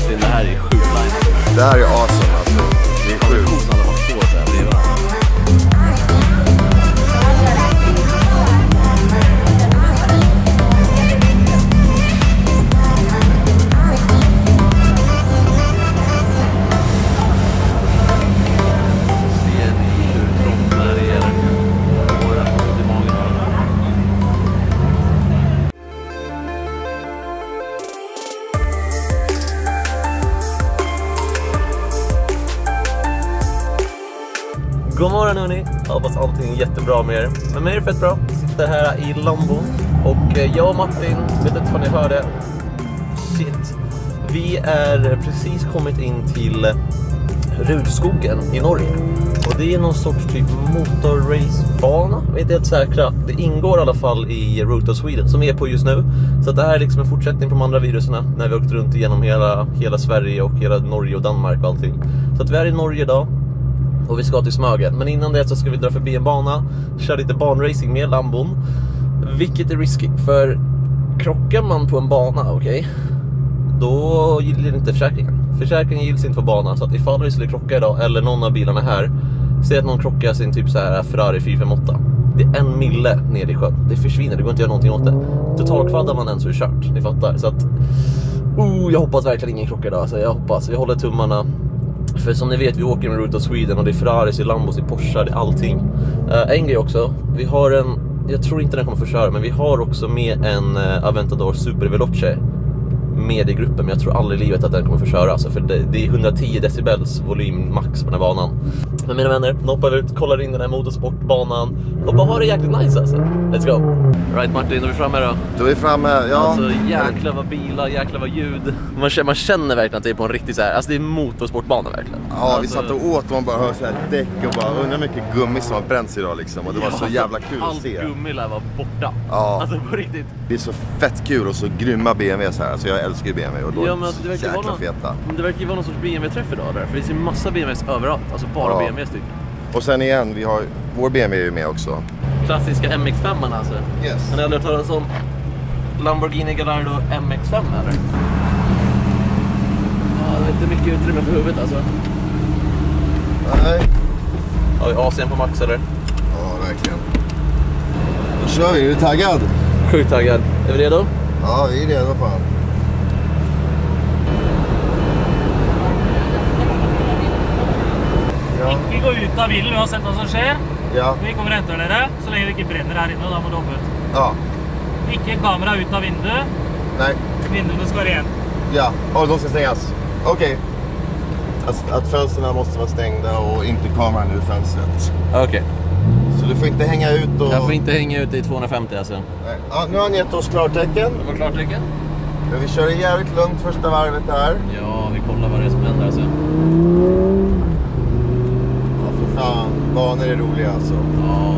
Martin, det här är sjukt line. Det här är awesome alltså. Det är sjukt. Kosan har varit på så här bredvid varandra. God morgon hörni, jag hoppas allting är jättebra med er. Men mig är det fett bra, vi sitter här i Lambo. Och jag och Martin, vet inte vad ni hörde. Shit, vi är precis kommit in till Rudskogen i Norge. Och det är någon sorts typ motorracebana, jag är inte helt säkra. Det ingår i alla fall i Route of Sweden som vi är på just nu. Så det här är liksom en fortsättning på de andra videorna när vi åkt runt igenom hela Sverige och hela Norge och Danmark och allting. Så att vi är i Norge idag. Och vi ska till Smögen. Men innan det så ska vi dra förbi en bana, köra lite banracing med Lambon. Vilket är risky, för krockar man på en bana, okej, då gillar inte försäkringen. Försäkringen gills inte på banan, så att ifall vi skulle krocka idag, eller någon av bilarna här, säg att någon krockar sin typ så här Ferrari 458. Det är 1 mille ner i sjön. Det försvinner, det går inte att göra någonting åt det. Totalkvaddar man den så är det kört, ni fattar. Så att, jag hoppas verkligen ingen krockar idag. Alltså, jag hoppas, vi håller tummarna. För som ni vet, vi åker med Route of Sweden och det är Ferraris, i Lambos, i Porsche, det är allting. En grej också, vi har en, jag tror inte den kommer få köra, men vi har också med en Aventador Super Veloce med i gruppen, men jag tror aldrig i livet att den kommer få köra, alltså, för det är 110 decibels volym max på den här banan. Men mina vänner, noppar ut, kollar in den här motorsportbanan och bara har det jäkligt nice alltså. Let's go! Right Martin, då är vi framme då. Då är vi framme, ja. Alltså jäkla vad bilar, jäkla vad ljud. Man känner verkligen att det är på en riktig så här, alltså det är motorsportbana verkligen. Ja, alltså, vi satt och åt och man bara hör så här däck och bara undrar mycket gummi som har bränts idag liksom. Och det var så jävla kul att se. Allt gummi lär vara borta. Ja. Alltså på riktigt. Det är så fett kul och så grymma BMWs här. Alltså jag älskar ju BMW och då ja, men det verkar jäkla vara feta. Det verkar ju vara någon sorts BMW-träff idag där. För det ser massa BMWs överallt. Alltså bara BMWs typ. Och sen igen, vi har vår BMW är ju med också. Klassiska MX-5 alltså. Yes. Men jag har hört talas om Lamborghini Gallardo MX-5 eller? Ja, det är inte mycket utrymme för huvudet alltså. Nej. Har vi AC'n på max eller? Ja, verkligen. Då kör vi, är du taggad? Sjukt taggad. Är vi redo? Ja, vi är redo fan. Ikke gå ut av bilen uansett hva som skjer. Ja. Vi kommer og henter dere, så lenge det ikke brenner her inne, og da må du hoppe ut. Ja. Ikke kamera ut av vinduet. Nej. Vinduene skal være igjen. Ja, och de ska stängas. Okej. Att fönstren måste vara stängda och inte kameran ur fönstret. Okej. Så du får inte hänga ut och... Jag får inte hänga ut i 250 alltså. Nej. Ja, nu har han gett oss klartecken. Du får klartecken? Men vi kör jävligt lugnt första varvet här. Ja, vi kollar vad det är som händer alltså. Ja, för fan. Banor är roliga alltså. Ja.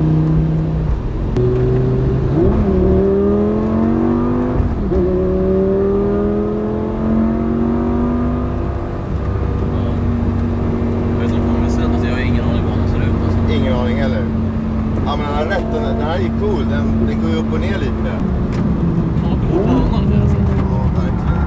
Ingen aning heller. Ja, men han har rätt. Den här är cool. Den går ju upp och ner lite. Ja, cool banan alltså. Ja, verkligen.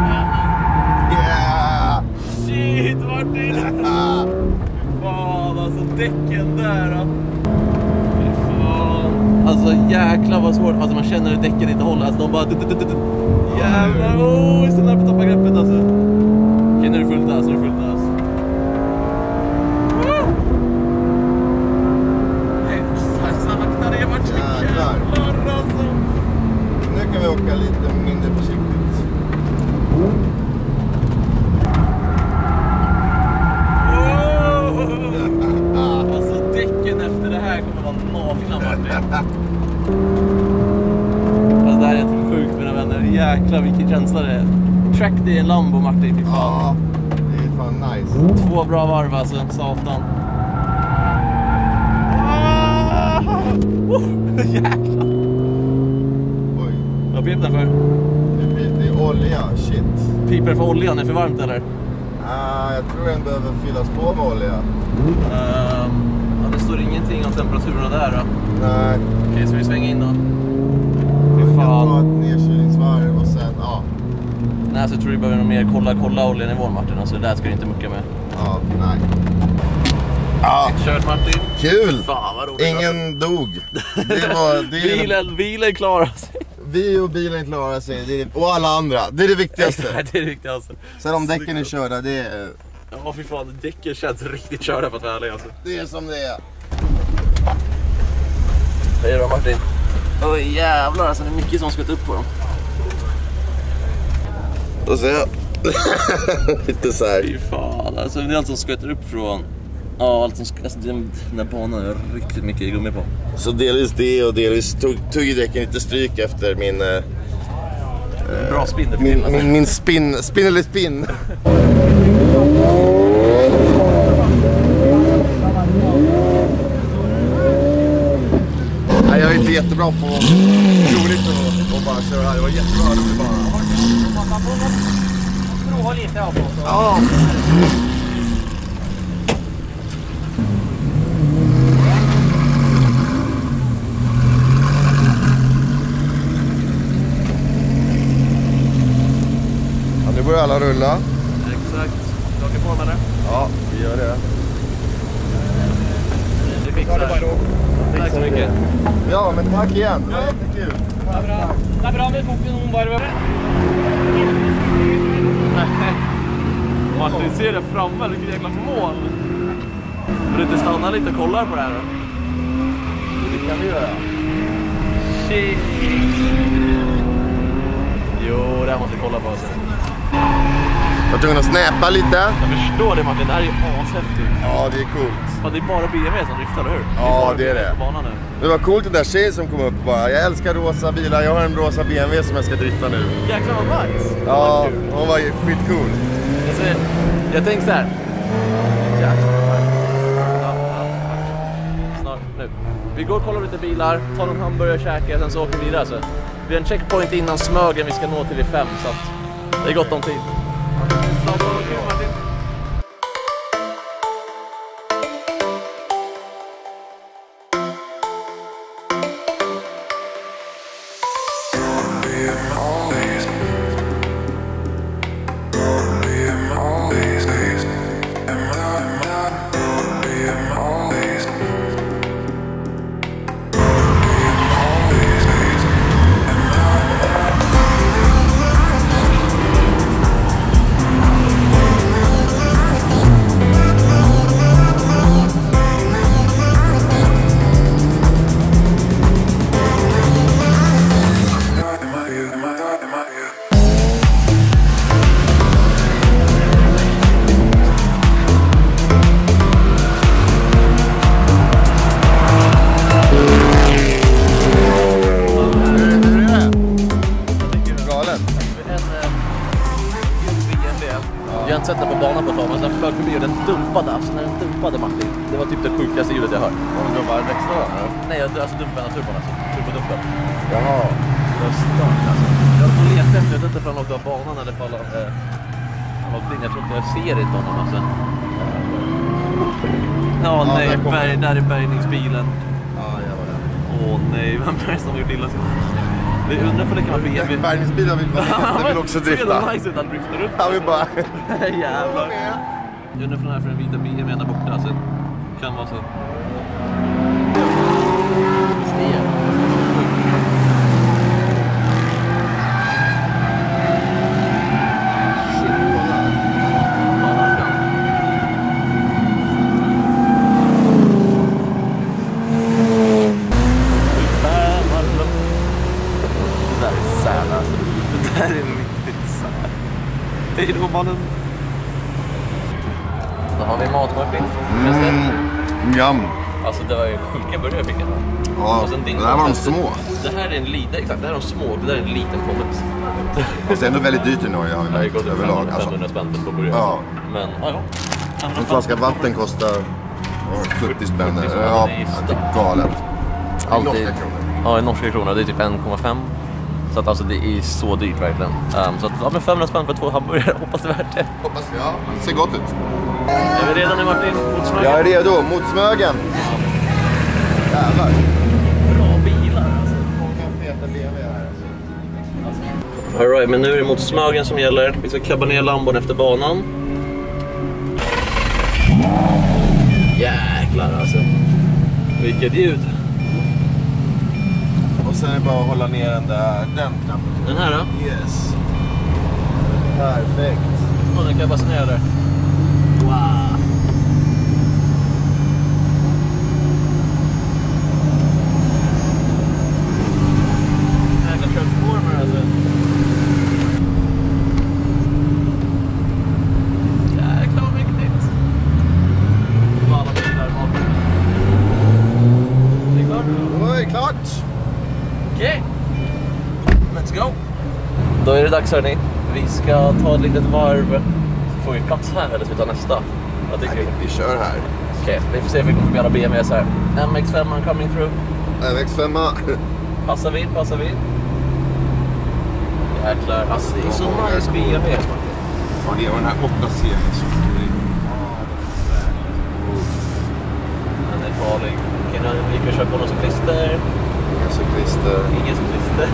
Yeah! Shit, Martin! Fan, alltså däcken där då. Fy fan. Alltså jäklar vad svårt. Alltså man känner hur däcken inte håller. Alltså de bara... Jävlar, åh, så nära på tappa greppet alltså. Okej, nu är det fullt alltså, nu är det fullt alltså. Nu kan vi åka lite mindre försiktigt. Alltså däcken efter det här kommer vara nakna Martin. Alltså det här är helt sjukt mina vänner. Jäklar vilken känsla det är. Track det i en Lambo Martin, fy fan. Ja, det är fan nice. 2 bra varv alltså, satan. Jäklar. Oj. Vad pip den för? Det är olja, shit. Piper för oljan, är för varmt eller? Jag tror den behöver fyllas på med olja. Ja, det står ingenting om temperaturerna där då. Nej. Okej, så vi svänger in då. Vi Fy kan ta fan. ett nedkylningsvarv och sen, ja. Nej, så jag tror du behöver nog mer kolla oljenivån, Martin. Alltså det där ska du inte mucka med. Ja, nej. Ja, Kört, Martin. kul! Fan vad roligt. Ingen dog. Bilen klarar sig. Vi och bilen klarar sig. Och alla andra. Det är det viktigaste. Det är det viktigaste. Sen om däcken är körda, det är... Ja, fy fan. Däcken känns riktigt körda för att vara ärlig, alltså. Det är som det är. Hej då, Martin. Oj, jävlar. Alltså det är mycket som ska upp på dem. Då ser jag. Lite så här. Fy fan. Alltså det är allt som skvätter upp från... Ja, allt som alltså, den här banan är riktigt mycket gummi på. Så delvis det och delvis tog ju däcken lite stryk efter min... Bra spin. Min spin eller spin. Nej, jag är inte jättebra på roligt och bara köra här. Det var jättebra roligt bara. Man får prova lite av oss. Ja. Nu börjar alla rulla. Exakt. Plocka på med det. Ja, vi gör det. Det fixar det. Tack så mycket. Ja, men tack igen. Det var jättekul. Det är bra med boken bara. Martin, ser det framme? Vilket jäkla mål. Vill du inte stanna lite och kolla på det här då? Det kan vi göra. Shit. Jo, det här måste jag kolla på. Alltså. Jag var tvungen att snäppa lite. Jag förstår det, Martin, det här är ju ashäftigt. Ja, det är coolt. Men det är bara BMW som driftar, eller hur? Ja, det är det. Banan nu. Det var coolt den där tjejen som kom upp bara. Jag älskar rosa bilar, jag har en rosa BMW som jag ska drifta nu. Jäklar vad nice. Ja, hon var skitcool. Alltså, jag tänkte så här. Snart, nu. Vi går och kollar lite bilar, tar någon hamburgare och käkar, sen så åker vi vidare. Så. Vi har en checkpoint innan Smögen vi ska nå till vid 5, så att det är gott om tid. Jag har inte sett den på banan på ett tag, men den flög förbi och den dumpade. Alltså när den dumpade, Martin, det var typ det sjukaste ljudet jag hört. Om du bara växlar då? Nej, alltså dumpade turbon, alltså. Turbodumpen. Jaha. Det var stört alltså. Jag har letat efter, jag vet inte för han åkte av banan eller för han var blind. Jag tror inte jag ser inte honom alltså. Ja, nej, där är bärgningsbilen. Ja, jag var där. Åh nej, vem är det som har gjort illa sig? Vi undrar för det kan vara BMW. Bärgningsbilar vill också drifta. Det är nice ut att drifta runt. Han vill bara... Jävlar. Jag undrar för den här för den vita BMW där borta. Alltså, kan vara så. Stel. Det här är riktigt sad. Hej då, mannen. Då har vi matmarkning. Jam. Alltså det var ju sjuka burgare jag fick. Ja, det här var de små. Det här är en liten, exakt, det här är de små. Det där är en liten pommes. Och det är ändå väldigt dyrt i Norge, har vi märkt överlag. 500 spänn för burgare. Ja. Men, ja. En flaska vatten kostar 70 spänn. Ja, typ galet. Alltid. Norska kronor. Ja, i norska kronor. Det är typ 1,5. Så att alltså det är så dyrt verkligen. Så att, ja, men 500 spänn för 2 hamburgare, hoppas det är värt det. Hoppas det, ja. Det ser gott ut. Är vi redan nu, Martin? Mot Smögen? Jag är redo, mot Smögen. Jävlar. Bra bilar alltså. Många feta BMW här. Alright, men nu är det mot Smögen som gäller. Vi ska klabba ner Lambon efter banan. Jäklar alltså. Vilket ljud. Och sen är det bara att hålla ner den knappen. Den här då? Yes. Perfekt. Och den klabbas ner där. Wow. Jäkla transformer alltså. Jäklar vad mäktigt. Alla bilar bakom. Det är klart. Oj, klart! Okej. Let's go. Då är det dags hörni. Vi ska ta ett litet varv. Så får vi plats här eller ska vi ta nästa? Jag tycker Vi kör här. Okej, vi får se om vi kommer göra BMWs här. MX5 coming through. MX5. Passar vid. Jäklar, alltså det är så nice BMW. Ja, det var den här 8-serien som Den är farlig. Vi kan köra på några cyklister. Inga cyklister. Ingen cyklister.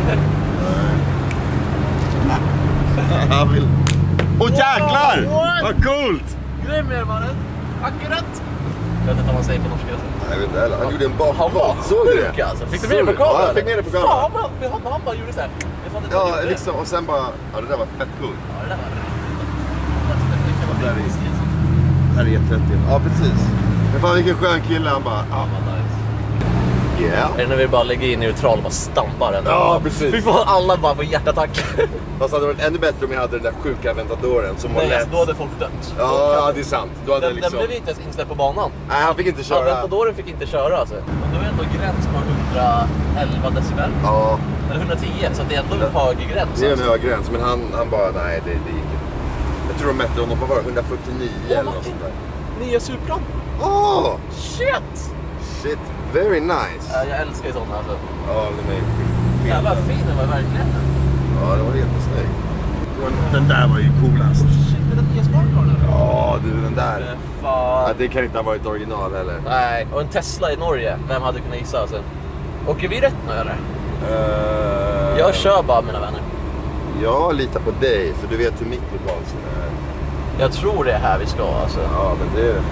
Han vill... Åh jäklar! What? Vad coolt! Grym är mannen. Akkurat. Jag vet inte vad man säger på norska. Jag vet inte heller. Han gjorde en bakgång. Såg du det? Alltså. Fick du med det på kameran? Ja, jag fick med det på kameran. Fan, han bara gjorde så här. Ja, liksom. Och sen bara... Ja, det där var fett coolt. Ja, det där var Det här är jätterätt. Ja, precis. Men fan vilken skön kille. Han bara... Ja, yeah. Är det när vi bara lägger in neutral och bara stampar den? Ja, precis. Vi får alla bara få hjärtattack. Fast hade det varit ännu bättre om jag hade den där sjuka ventadoren som var Nej, lätt. då hade folk dött. Ja, det är sant. Då hade Den liksom... blev inte ens insläppt på banan. Nej, han fick inte köra. Ja, ventadoren fick inte köra alltså. Men då är ändå gräns på 111 decibel. Ja, Eller 110, så det är ändå en hög gräns. det är en Alltså. hög gräns. Men han bara, nej, det gick inte. Jag tror de mätte honom på var 149 eller något sånt där. Nya Supran. Åh! Shit! Very nice. Jag älskar ju sådana alltså. Ja, den är Jävlar fin den var verkligen. Ja, det var jättesnygg. Den där var ju coolast. Shit, är det nya Sparkaren? Ja, du, den där. Fan. Ja, det kan inte ha varit original heller. Nej, och en Tesla i Norge. Vem hade kunnat gissa alltså? Åker vi rätt nu eller? Jag kör bara mina vänner. Jag litar på dig, för du vet hur mitt lokalsin är. Jag tror det är här vi ska alltså. Ja, men det är det.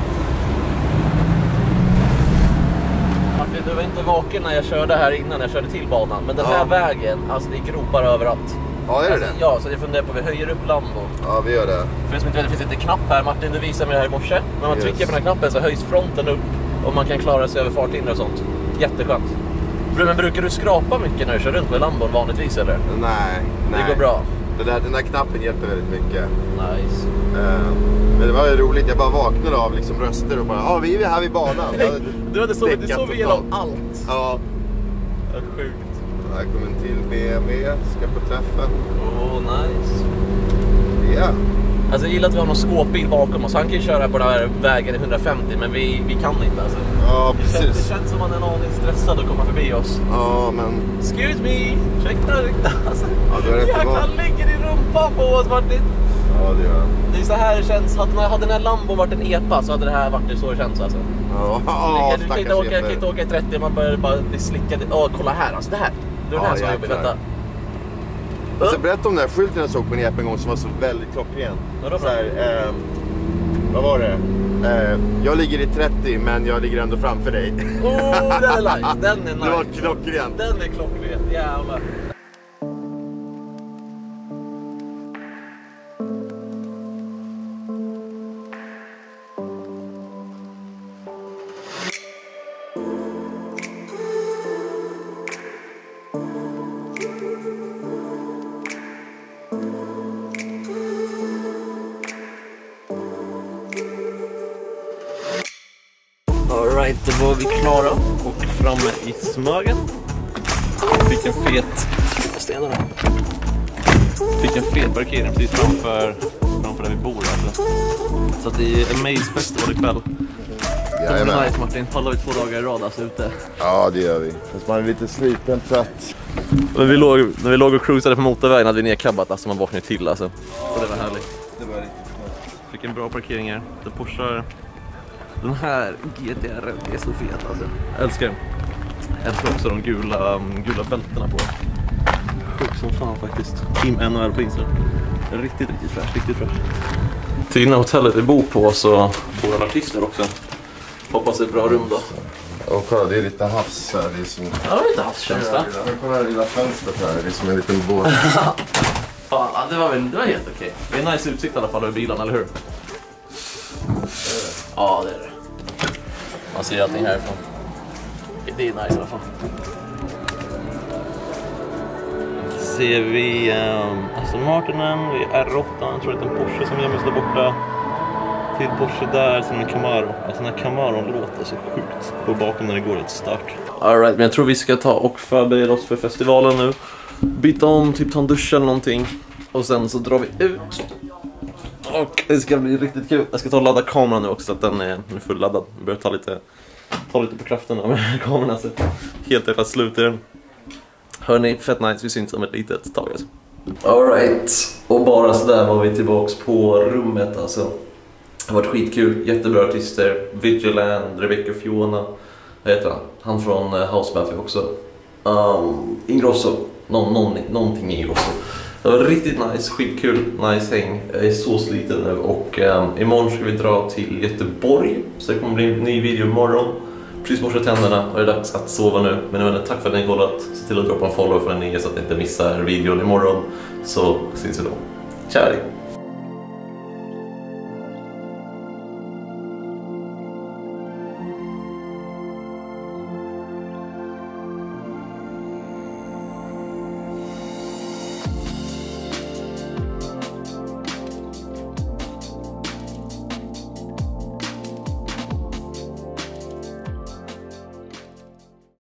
Martin, du var inte vaken när jag körde här innan jag körde till banan. Men den här vägen, alltså det är gropar överallt. Ja, är det alltså, det? Ja, så jag funderar på att vi höjer upp Lambon. Ja, vi gör det. För er som inte vet, det finns inte knapp här. Martin, du visade mig det här i morse. När man trycker på den här knappen så höjs fronten upp och man kan klara sig över farthinder och sånt. Jätteskönt. Men brukar du skrapa mycket när du kör runt med Lambon vanligtvis eller? Nej. Det går bra. Den där knappen hjälper väldigt mycket. Nice. Men det var ju roligt, jag bara vaknade av liksom röster och bara, ja, vi är här vid banan. Du hade sovit igenom allt. Ja. Det är sjukt. Här kommer en till BMW, ska på träffen. Nice. Ja. Alltså jag gillar att vi har någon skåpbil bakom oss. Han kan ju köra på den här vägen i 150, men vi kan inte alltså. Ja, Det precis. känns som att man är en aning stressad att komma förbi oss. Ja, men... Excuse me! Ursäkta. Alltså, Ja, du är rätt jäklar, bra. han ligger i rumpan på oss Martin. Ja, det gör jag. Det är så här det känns. Hade den här Lambon varit en epa så hade det här varit så det känns alltså. Ja, Du kan inte åka i 30, man börjar bara bli slickad. Kolla här alltså, det här. Det är den här som jag vill veta. Alltså, berätta om den här skylten jag såg på en ep en gång som var så väldigt klockren. Vadå? Så här, vad var det? Jag ligger i 30 men jag ligger ändå framför dig. Den är nice. Den är nice. Det var klockren. Den är klockren, jävlar. Alright, då var vi klara och framme i Smögen. Fick en fet... Stenarna. Fick en fet parkering precis framför där vi bor alltså. Så att det är Amaze Festival ikväll. Det är nice Martin, pallar vi 2 dagar i rad alltså ute. Ja, det gör vi. Fast man är lite sliten, trött. När vi låg och cruisade på motorvägen hade vi nedkabbat, alltså man vaknade till alltså. Så det var härligt. Det var riktigt skönt. Fick en bra parkering här. Det Porsche. Den här GTR är så fet alltså. Jag älskar den. Jag älskar också de gula bältena på. Sjukt som fan faktiskt. Team NHL på Instagram. Riktigt fräsch. Fina hotellet vi bor på så bor alla artister också. Hoppas det är ett bra rum då. Och kolla, det är lite havs här. Det är som... Ja, det är lite havskänsla. Kolla det lilla fönstret här. Det är som en liten båt. Fan, det var helt okej. Det är nice utsikt i alla fall över bilarna, eller hur? Ja, det är det. Man ser allting härifrån. Det är nice i alla fall. Ser vi Aston Martinen, vi är R8, jag tror det är en Porsche som gömmer sig där borta. Till Porsche där, sen en Camaro. Alltså den här Camaron låter så sjukt. Och bakom när det går ett start. Alright, men jag tror vi ska ta och förbereda oss för festivalen nu. Byta om, typ ta en dusch eller någonting. Och sen så drar vi ut. Och det ska bli riktigt kul. Jag ska ta och ladda kameran nu också så att den är fulladdad. Vi börjar ta lite på krafterna med kameran. Alltså. Helt jävla slut i den. Hörni, fett nice, vi syns om ett litet tag alltså. Alright, och bara så där var vi tillbaks på rummet alltså. Det har varit skitkul, jättebra artister. Vigiland, Rebecca Fiona, vad heter han från House Mafia också. Ingrosso, någonting Ingrosso. Det var riktigt nice, skitkul, nice häng. Jag är så sliten nu och imorgon ska vi dra till Göteborg. Så det kommer bli en ny video imorgon. Precis borsta tänderna och det är dags att sova nu. Men jag menar, tack för att ni har kollat. Se till att droppa en follow för att ni så att ni inte missar videon imorgon. Så syns vi då. Ciao!